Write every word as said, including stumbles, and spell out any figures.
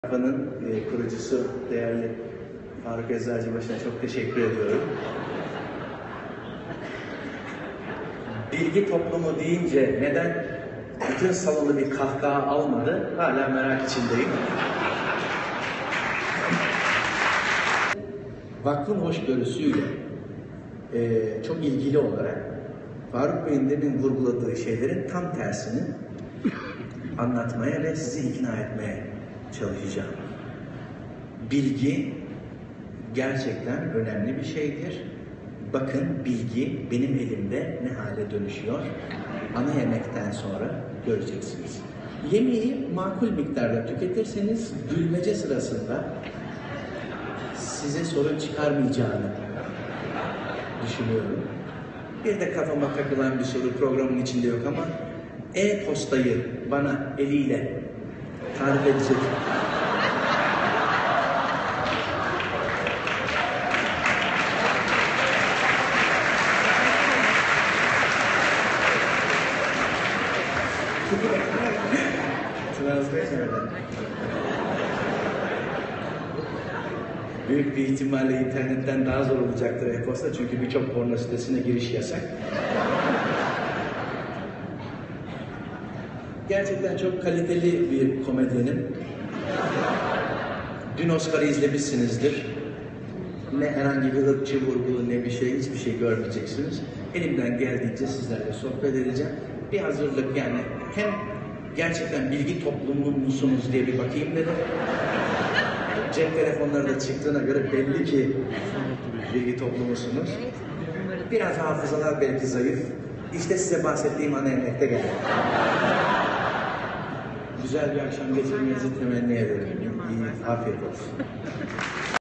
Sayfanın e, kurucusu değerli Faruk Eczacıbaşı'na çok teşekkür ediyorum. Bilgi toplumu deyince neden bütün salonu bir kahkaha almadı? Hala merak içindeyim. Vakfın hoşgörüsüyle e, çok ilgili olarak Faruk Bey'in demin vurguladığı şeylerin tam tersini anlatmaya ve sizi ikna etmeye çalışacağım. Bilgi gerçekten önemli bir şeydir. Bakın bilgi benim elimde ne hale dönüşüyor. Ana yemekten sonra göreceksiniz. Yemeği makul miktarda tüketirseniz gülmece sırasında size sorun çıkarmayacağını düşünüyorum. Bir de kafama takılan bir soru programın içinde yok ama e-postayı bana eliyle tarif edecek. Büyük bir ihtimalle internetten daha zor olacaktır e-posta çünkü birçok porno sitesine giriş yasak. Gerçekten çok kaliteli bir komedyenim. Dün Oscar'ı izlemişsinizdir. Ne herhangi bir ırkçı vurgu, ne bir şey, hiçbir şey görmeyeceksiniz. Elimden geldiğince sizlerle sohbet edeceğim. Bir hazırlık yani hem gerçekten bilgi toplumu musunuz diye bir bakayım dedim. Cep telefonları da çıktığına göre belli ki bilgi toplumusunuz. Biraz hafızalar belki zayıf. İşte size bahsettiğim ana emekte geldi. Güzel bir akşam geçirmenizi temenni ederim. İyi, afiyet olsun.